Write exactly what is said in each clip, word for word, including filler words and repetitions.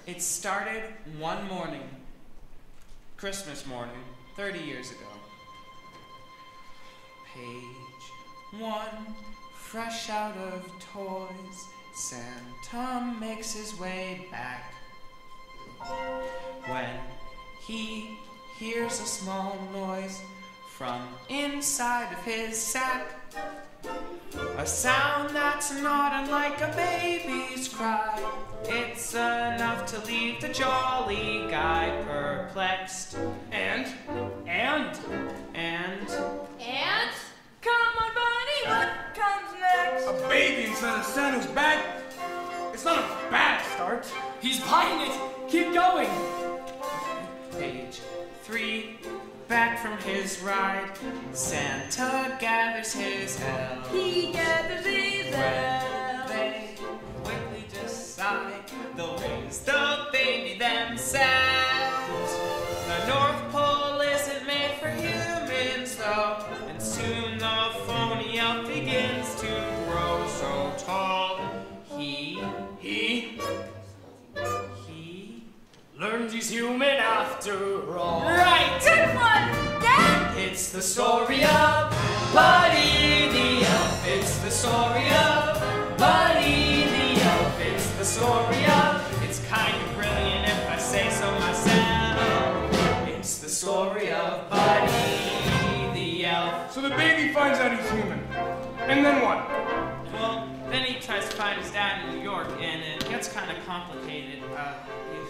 It started one morning, Christmas morning, thirty years ago. Page one, fresh out of toys, Santa makes his way back. When he hears a small noise from inside of his sack, a sound that's not unlike a baby's cry. It's enough to leave the jolly guy perplexed. And? And? And? And? Come on, buddy, what comes next? A baby inside of Santa's bag? It's not a bad start. He's buying it! Keep going! Page three, back from his ride, Santa gathers his elves. He gathers his elves. They quickly decide they'll raise the baby themselves. The North Pole isn't made for humans, though, and soon the phony elf begins to grow so tall. He, He? he Learns he's human after all. Right! Good one, Dad! It's the story of Buddy the Elf. It's the story of Buddy the Elf. It's the story of, it's kind of brilliant if I say so myself. It's the story of Buddy the Elf. So the baby finds out he's human. And then what? Well, then he tries to find his dad in New York, and it gets kind of complicated. Uh, he's-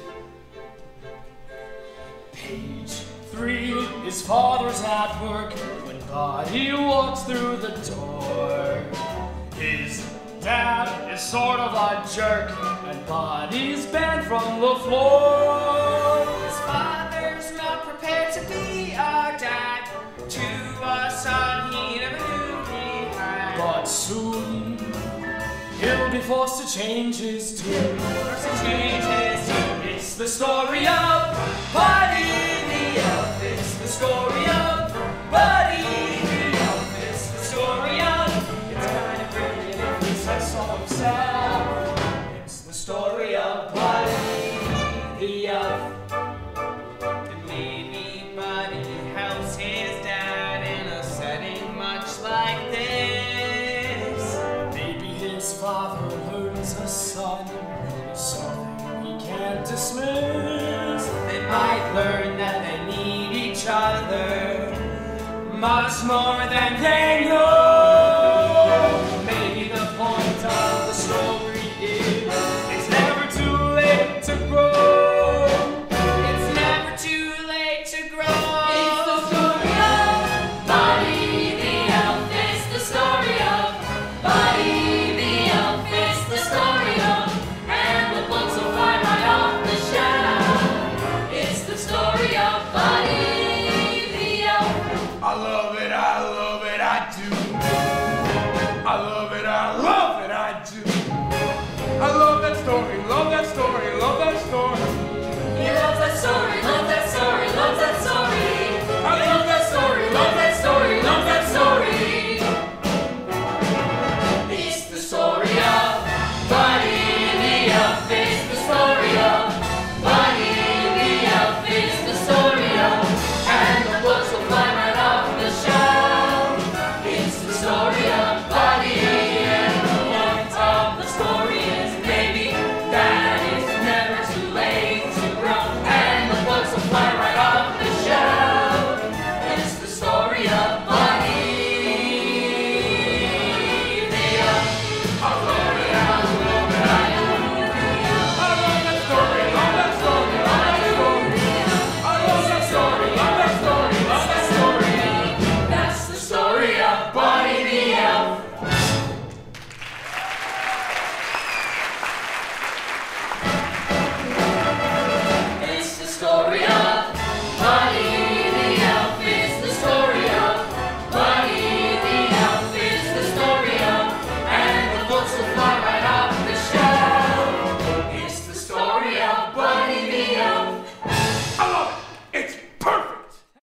Page three, his father's at work when Buddy walks through the door. His dad is sort of a jerk, and Buddy's banned from the floor. His father's not prepared to be a dad to a son he never knew he had. But soon, he'll be forced to change his tune. Forced to change his tune. It's the story of Buddy the Elf. It's the story of Buddy the Elf. It's the story of, it's kind of brilliant if he says so himself. It's the story of Buddy the Elf. And maybe Buddy helps his dad in a setting much like this. Maybe his father learns a son something he can't dismiss. They might learn that they need each other much more than they know.